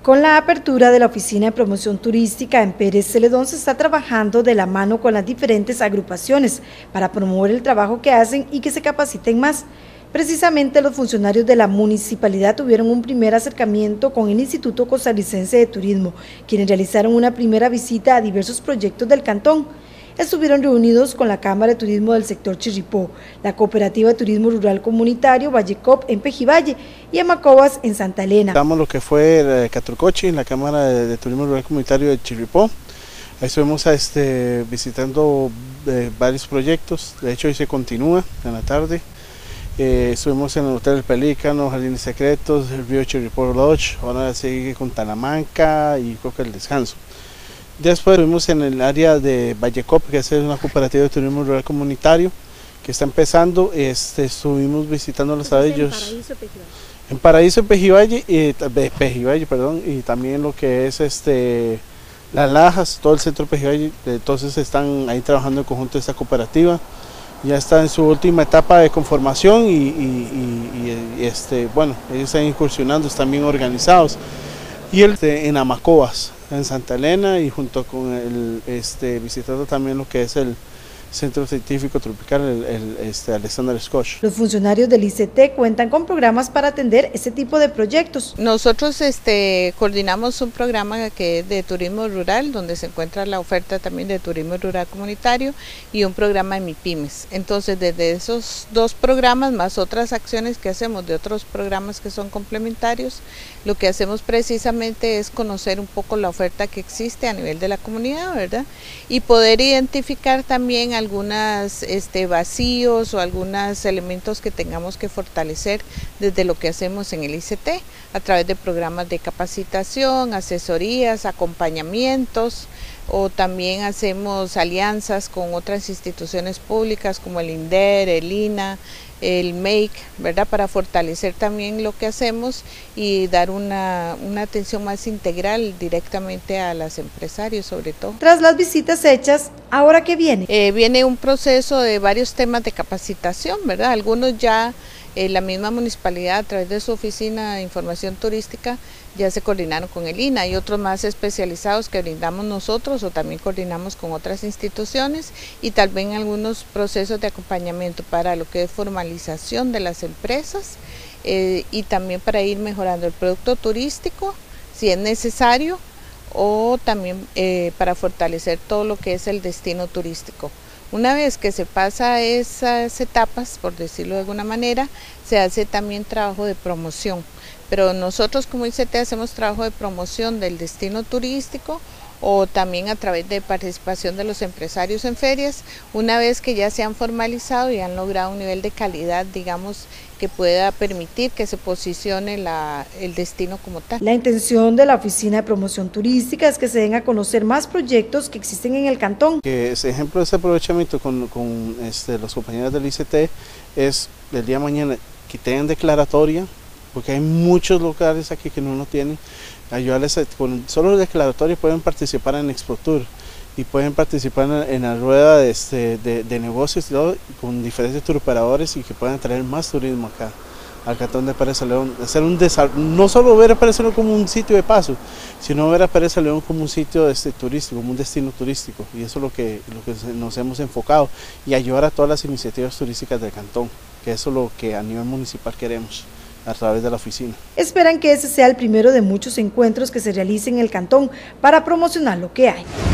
Con la apertura de la Oficina de Promoción Turística en Pérez Celedón se está trabajando de la mano con las diferentes agrupaciones para promover el trabajo que hacen y que se capaciten más. Precisamente los funcionarios de la municipalidad tuvieron un primer acercamiento con el Instituto Costarricense de Turismo, quienes realizaron una primera visita a diversos proyectos del cantón. Estuvieron reunidos con la Cámara de Turismo del sector Chirripó, la Cooperativa de Turismo Rural Comunitario Vallecop en Pejivalle y Amacobas en Santa Elena. Damos lo que fue Caturcochi, la Cámara de Turismo Rural Comunitario de Chirripó. Ahí estuvimos visitando varios proyectos, de hecho hoy se continúa en la tarde. Estuvimos en el Hotel El Pelícano, Jardines Secretos, el Río Chirripó Lodge, ahora sigue con Talamanca y creo que El Descanso. Después estuvimos en el área de Vallecop, que es una cooperativa de turismo rural comunitario que está empezando. Estuvimos visitando los ellos en Paraíso Pejivalle, y también lo que es Las Lajas, todo el centro de Pejivalle. Entonces están ahí trabajando en conjunto esta cooperativa. Ya está en su última etapa de conformación bueno, ellos están incursionando, están bien organizados. Y en Amacobas, en Santa Elena, y junto con visitando también lo que es el Centro Científico Tropical, Alexander Scotch. Los funcionarios del ICT cuentan con programas para atender este tipo de proyectos. Nosotros coordinamos un programa que es de turismo rural, donde se encuentra la oferta también de turismo rural comunitario y un programa de MIPYMES. Entonces, desde esos dos programas, más otras acciones que hacemos de otros programas que son complementarios, lo que hacemos precisamente es conocer un poco la oferta que existe a nivel de la comunidad, ¿verdad? Y poder identificar también algunos vacíos o algunos elementos que tengamos que fortalecer desde lo que hacemos en el ICT, a través de programas de capacitación, asesorías, acompañamientos, o también hacemos alianzas con otras instituciones públicas como el INDER, el INA, el MEIC, ¿verdad? Para fortalecer también lo que hacemos y dar una atención más integral directamente a los empresarios sobre todo. Tras las visitas hechas, ¿ahora qué viene? Viene un proceso de varios temas de capacitación, ¿verdad? Algunos ya la misma municipalidad a través de su oficina de información turística ya se coordinaron con el INA y otros más especializados que brindamos nosotros o también coordinamos con otras instituciones, y también algunos procesos de acompañamiento para lo que es formalización de las empresas y también para ir mejorando el producto turístico si es necesario, o también para fortalecer todo lo que es el destino turístico. Una vez que se pasa esas etapas, por decirlo de alguna manera, se hace también trabajo de promoción. Pero nosotros como ICT hacemos trabajo de promoción del destino turístico o también a través de participación de los empresarios en ferias, una vez que ya se han formalizado y han logrado un nivel de calidad, digamos, que pueda permitir que se posicione el destino como tal. La intención de la Oficina de Promoción Turística es que se den a conocer más proyectos que existen en el cantón. Que ese ejemplo de ese aprovechamiento con los compañeros del ICT es el día de mañana que tengan declaratoria, porque hay muchos lugares aquí que no lo tienen. Ayudarles con solo declaratoria pueden participar en ExpoTour y pueden participar en la rueda de negocios y todo, con diferentes turoperadores, y que puedan traer más turismo acá al cantón de Pérez Celedón, hacer un desarrollo, no solo ver a Pérez Celedón como un sitio de paso, sino ver a Pérez Celedón como un sitio turístico, como un destino turístico, y eso es lo que nos hemos enfocado, y ayudar a todas las iniciativas turísticas del cantón, que eso es lo que a nivel municipal queremos a través de la oficina. Esperan que ese sea el primero de muchos encuentros que se realicen en el cantón para promocionar lo que hay.